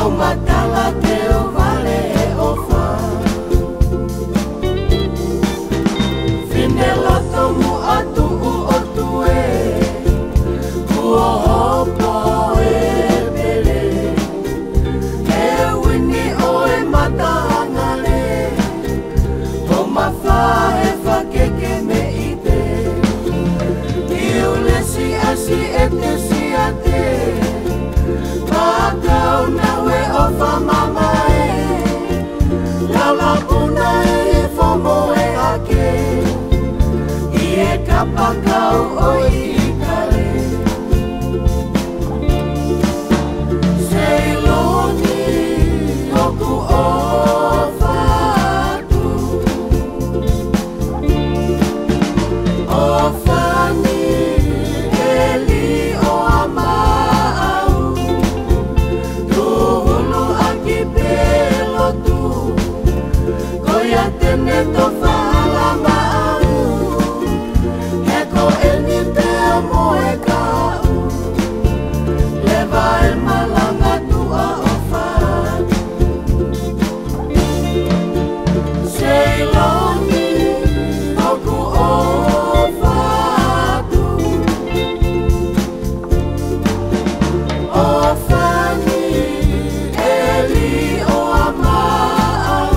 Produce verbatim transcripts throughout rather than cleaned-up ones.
matala te o vale e o fa Fine loto mu atu u o tue Ua hopo e pele E wini o e matahangale O mawha e whakeke me i te I ulesi asi e te si a te Pakau na we o whamama e Laula puna e whomo e ake I e kapakau o i kare Seiloni oku o whatu O whani e li o amau Tuhulu aki pelo tu Koia tene to whala mau Heko e ni peo mo e kau Lewa e malanga tua o whatu Seiloni oku o whatu O whani e li o amau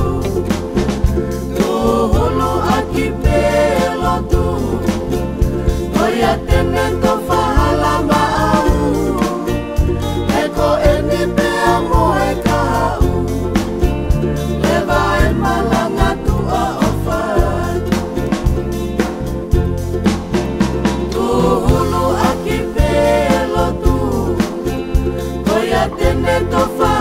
Tuhulu aki pelo tu Koia tene to whala mau Heko e ni pea mo e kau Lewa e malanga tua o whatu Tuhulu aki pelo tu Koia tene to whala